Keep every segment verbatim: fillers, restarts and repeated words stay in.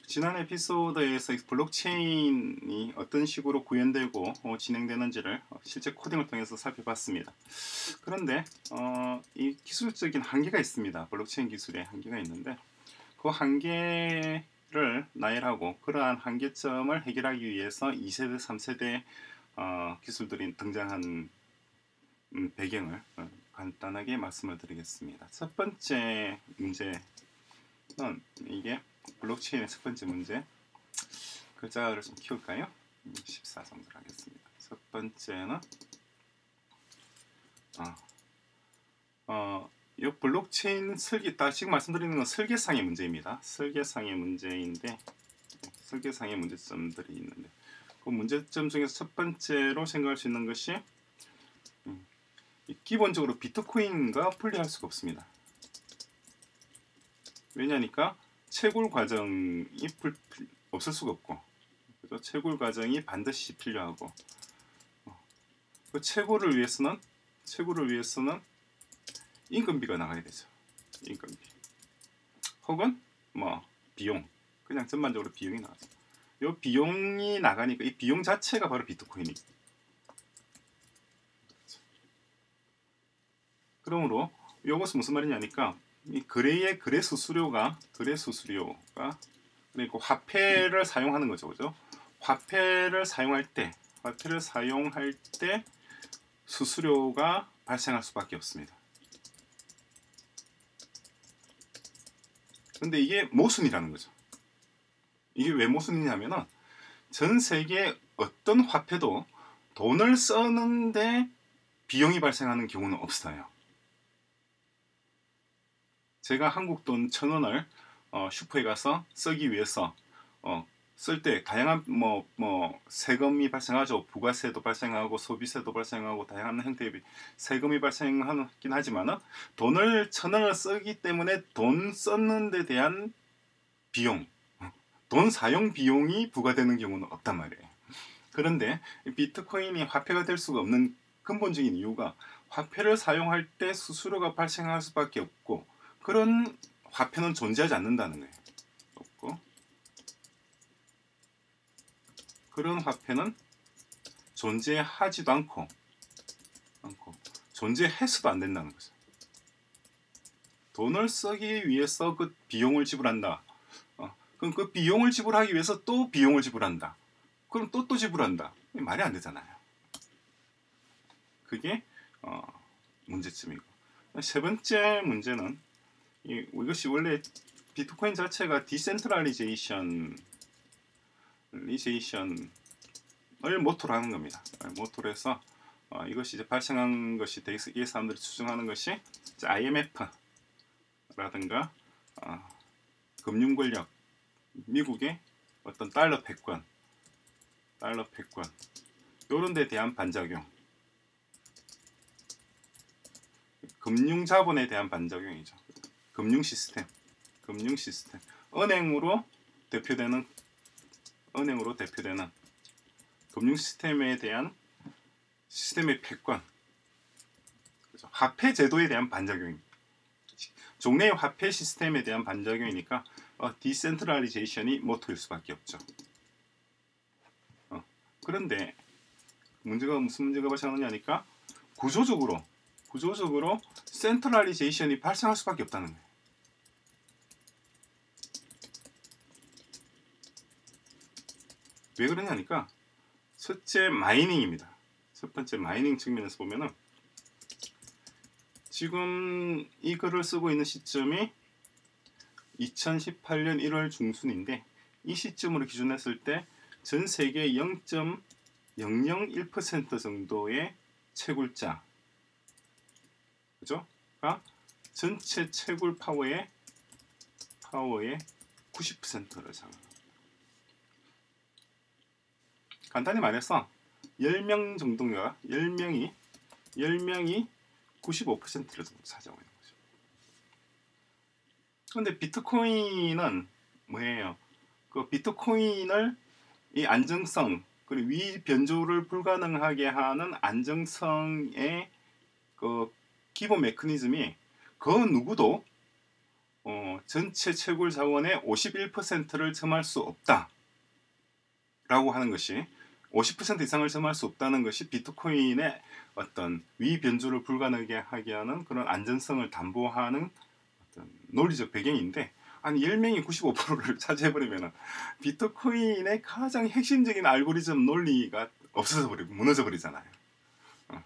지난 에피소드에서 블록체인이 어떤 식으로 구현되고 어, 진행되는지를 실제 코딩을 통해서 살펴봤습니다. 그런데 어, 이 기술적인 한계가 있습니다. 블록체인 기술에 한계가 있는데 그 한계를 나열하고 그러한 한계점을 해결하기 위해서 이 세대, 삼 세대 어, 기술들이 등장한 음, 배경을 어, 간단하게 말씀을 드리겠습니다. 첫 번째 문제는 이게 블록체인의 첫 번째 문제, 글자를 좀 키울까요? 십사 정도로 하겠습니다. 첫 번째는 어, 어, 이 블록체인 설계, 딱 지금 말씀드리는 건 설계상의 문제입니다. 설계상의 문제인데 설계상의 문제점들이 있는데 그 문제점 중에서 첫 번째로 생각할 수 있는 것이 음, 기본적으로 비트코인과 분리할 수가 없습니다. 왜냐니까 채굴 과정이 불, 없을 수가 없고, 그죠? 채굴 과정이 반드시 필요하고, 어, 그 채굴을 위해서는 채굴을 위해서는 임금비가 나가야 되죠. 임금비. 혹은 뭐 비용, 그냥 전반적으로 비용이 나가죠. 이 비용이 나가니까 이 비용 자체가 바로 비트코인이. 그러므로 이것은 무슨 말이냐니까 이 거래의 거래 수수료가 거래 수수료가 그리고 화폐를 사용하는 거죠, 그죠? 화폐를 사용할 때 화폐를 사용할 때 수수료가 발생할 수밖에 없습니다. 근데 이게 모순이라는 거죠. 이게 왜 모순이냐면은 전 세계 어떤 화폐도 돈을 쓰는데 비용이 발생하는 경우는 없어요. 제가 한국 돈 천 원을 어, 슈퍼에 가서 쓰기 위해서 어, 쓸 때 다양한 뭐, 뭐 세금이 발생하죠. 부가세도 발생하고 소비세도 발생하고 다양한 형태의 세금이 발생하긴 하지만은 돈을 천 원을 쓰기 때문에 돈 썼는 데 대한 비용, 돈 사용 비용이 부과되는 경우는 없단 말이에요. 그런데 비트코인이 화폐가 될 수가 없는 근본적인 이유가 화폐를 사용할 때 수수료가 발생할 수밖에 없고 그런 화폐는 존재하지 않는다는 거예요. 없고 그런 화폐는 존재하지도 않고, 않고 존재해서도 안 된다는 거죠. 돈을 쓰기 위해서 그 비용을 지불한다. 어, 그럼 그 비용을 지불하기 위해서 또 비용을 지불한다. 그럼 또 또 지불한다. 말이 안 되잖아요. 그게 어, 문제점이고 세 번째 문제는 이, 이것이 원래 비트코인 자체가 디센트럴리제이션 리제이션을 모토로 하는 겁니다. 모토로 해서 어, 이것이 이제 발생한 것이 되게 사람들이 추정하는 것이 아이엠에프라든가 어, 금융 권력, 미국의 어떤 달러 패권, 달러 패권 이런 데 대한 반작용, 금융 자본에 대한 반작용이죠. 금융 시스템, 금융 시스템, 은행으로 대표되는 은행으로 대표되는 금융 시스템에 대한 시스템의 패권, 그렇죠? 화폐 제도에 대한 반작용입니다. 종래의 화폐 시스템에 대한 반작용이니까 어, 디센트럴리제이션이 모토일 수밖에 없죠. 어, 그런데 문제가 무슨 문제가 발생하느냐니까 구조적으로 구조적으로 센트럴리제이션이 발생할 수밖에 없다는 거예요. 왜 그러냐니까 첫째 마이닝입니다. 첫 번째 마이닝 측면에서 보면은 지금 이 글을 쓰고 있는 시점이 이천십팔 년 일월 중순인데 이 시점으로 기준했을 때 전 세계 영 점 영영일 퍼센트 정도의 채굴자, 그죠? 가 전체 채굴 파워의 파워의 구십 퍼센트를 장악합니다. 간단히 말해서 열 명 정도가 열 명이 열 명이 구십오 퍼센트를 차지하고 있는 거죠. 그런데 비트코인은 뭐예요? 그 비트코인을 이 안정성 그리고 위 변조를 불가능하게 하는 안정성의 그 기본 메커니즘이 그 누구도 어, 전체 채굴 자원의 오십일 퍼센트를 점할 수 없다 라고 하는 것이, 오십 퍼센트 이상을 점할 수 없다는 것이 비트코인의 어떤 위변조를 불가능하게 하게 하는 그런 안전성을 담보하는 어떤 논리적 배경인데, 아니 열 명이 구십오 퍼센트를 차지해버리면 비트코인의 가장 핵심적인 알고리즘 논리가 없어져 버리고 무너져 버리잖아요. 어.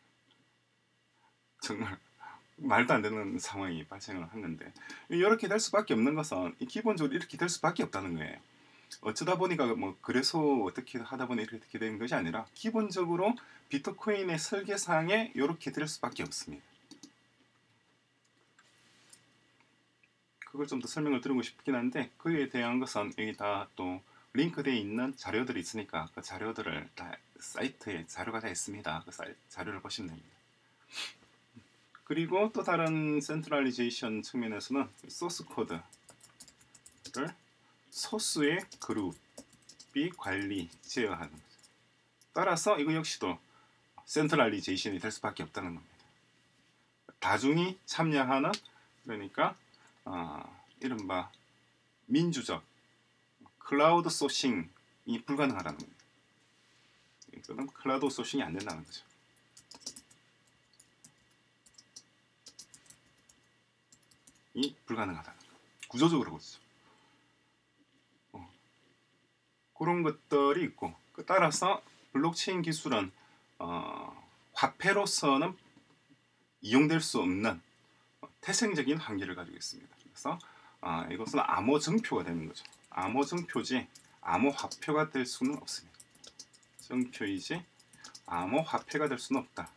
정말 말도 안 되는 상황이 발생을 하는데, 이렇게 될 수밖에 없는 것은 기본적으로 이렇게 될 수밖에 없다는 거예요. 어쩌다 보니까 뭐 그래서 어떻게 하다 보니 이렇게 된 것이 아니라 기본적으로 비트코인의 설계상에 이렇게 될 수밖에 없습니다. 그걸 좀 더 설명을 드리고 싶긴 한데, 그에 대한 것은 여기 다 또 링크되어 있는 자료들이 있으니까 그 자료들을 다 사이트에 자료가 다 있습니다. 그 사이트 자료를 보시면 됩니다. 그리고 또 다른 센트럴리제이션 측면에서는 소스 코드를 소스의 그룹이 관리, 제어하는 거죠. 따라서 이거 역시도 센트럴리제이션이 될 수밖에 없다는 겁니다. 다중이 참여하는, 그러니까 어, 이른바 민주적 클라우드 소싱이 불가능하다는 겁니다. 이거는 클라우드 소싱이 안 된다는 거죠. 이 불가능하다는 거. 구조적으로 그렇죠. 어. 그런 것들이 있고, 따라서 블록체인 기술은 어, 화폐로서는 이용될 수 없는 태생적인 한계를 가지고 있습니다. 그래서 어, 이것은 암호증표가 되는 거죠. 암호증표지 암호화폐가 될 수는 없습니다. 증표이지 암호화폐가 될 수는 없다.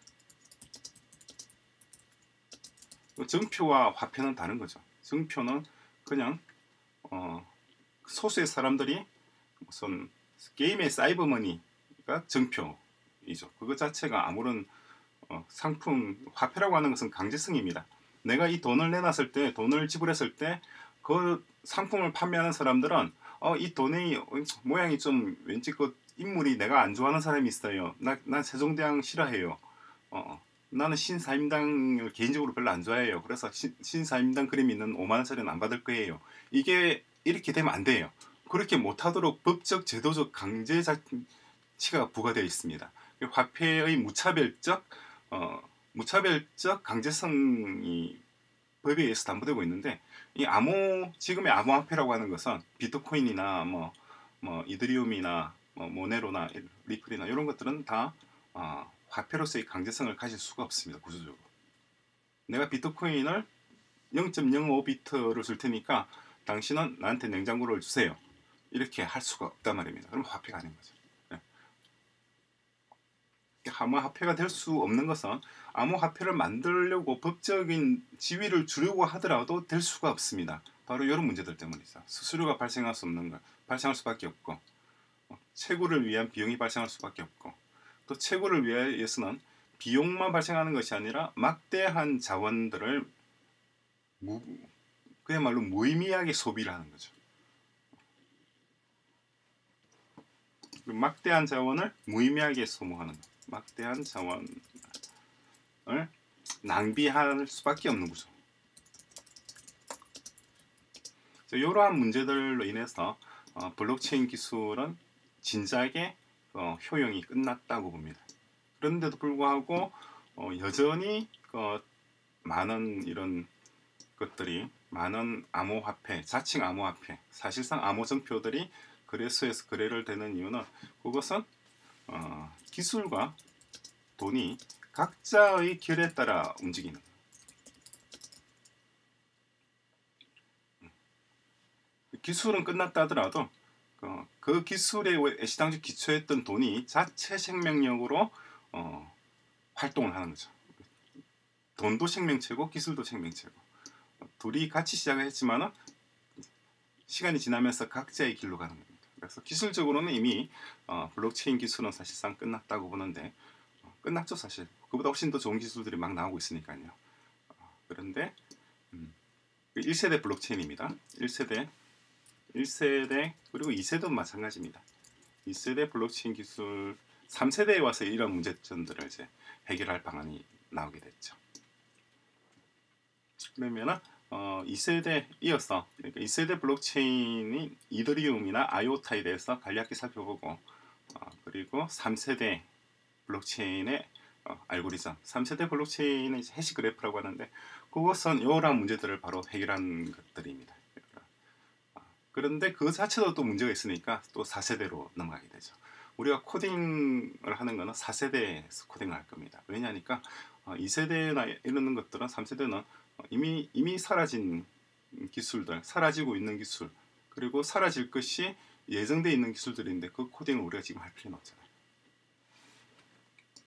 증표와 화폐는 다른 거죠. 증표는 그냥 어, 소수의 사람들이 무슨 게임의 사이버머니가 증표이죠. 그것 자체가 아무런 어, 상품, 화폐라고 하는 것은 강제성입니다. 내가 이 돈을 내놨을 때, 돈을 지불했을 때 그 상품을 판매하는 사람들은 어, 이 돈의 모양이 좀 왠지 그 인물이 내가 안 좋아하는 사람이 있어요. 나, 난 세종대왕 싫어해요. 어, 나는 신사임당을 개인적으로 별로 안 좋아해요. 그래서 신, 신사임당 그림 있는 오만 원짜리는 안 받을 거예요. 이게 이렇게 되면 안 돼요. 그렇게 못하도록 법적, 제도적 강제 장치가 부과되어 있습니다. 화폐의 무차별적, 어, 무차별적 강제성이 법에 의해서 담보되고 있는데, 이 암호, 지금의 암호화폐라고 하는 것은 비트코인이나 뭐, 뭐 이더리움이나 뭐 모네로나 리플이나 이런 것들은 다 어, 화폐로서의 강제성을 가질 수가 없습니다. 구조적으로. 내가 비트코인을 영 점 영오 비트를 줄 테니까 당신은 나한테 냉장고를 주세요. 이렇게 할 수가 없단 말입니다. 그럼 화폐가 아닌 거죠. 네. 암호화폐가 될 수 없는 것은 암호화폐를 만들려고 법적인 지위를 주려고 하더라도 될 수가 없습니다. 바로 이런 문제들 때문이죠. 수수료가 발생할 수 없는 것, 발생할 수밖에 없고, 채굴을 위한 비용이 발생할 수밖에 없고, 또 채굴을 위해서는 비용만 발생하는 것이 아니라 막대한 자원들을 무, 그야말로 무의미하게 소비를 하는 거죠. 막대한 자원을 무의미하게 소모하는 것, 막대한 자원을 낭비할 수밖에 없는 구조. 이러한 문제들로 인해서 어, 블록체인 기술은 진작에 어, 효용이 끝났다고 봅니다. 그런데도 불구하고 어, 여전히 어, 많은 이런 것들이, 많은 암호화폐, 자칭 암호화폐, 사실상 암호증표들이 거래소에서 거래를 되는 이유는, 그것은 어, 기술과 돈이 각자의 결에 따라 움직이는, 기술은 끝났다 하더라도 어, 그 기술에 애시당초 기초했던 돈이 자체 생명력으로 어, 활동을 하는 거죠. 돈도 생명체고 기술도 생명체고, 둘이 같이 시작을 했지만 시간이 지나면서 각자의 길로 가는 겁니다. 그래서 기술적으로는 이미 어, 블록체인 기술은 사실상 끝났다고 보는데, 어, 끝났죠 사실. 그보다 훨씬 더 좋은 기술들이 막 나오고 있으니까요. 어, 그런데 음, 일 세대 블록체인입니다. 일 세대, 일 세대 그리고 이 세대도 마찬가지입니다. 이 세대 블록체인 기술, 삼 세대에 와서 이런 문제점들을 이제 해결할 방안이 나오게 됐죠. 그러면은 어, 이 세대 이어서 그러니까 이 세대 블록체인인 이더리움이나 아이오타에 대해서 간략히 살펴보고 어, 그리고 삼 세대 블록체인의 어, 알고리즘, 삼 세대 블록체인의 해시 그래프라고 하는데 그것은 이러한 문제들을 바로 해결한 것들입니다. 그런데 그 자체도 또 문제가 있으니까 또 사 세대로 넘어가게 되죠. 우리가 코딩을 하는 거는 사 세대에서 코딩을 할 겁니다. 왜냐하니까 어, 이 세대나 이런 것들은 삼 세대는 이미 이미 사라진 기술들, 사라지고 있는 기술, 그리고 사라질 것이 예정되어 있는 기술들인데 그 코딩을 우리가 지금 할 필요는 없잖아요.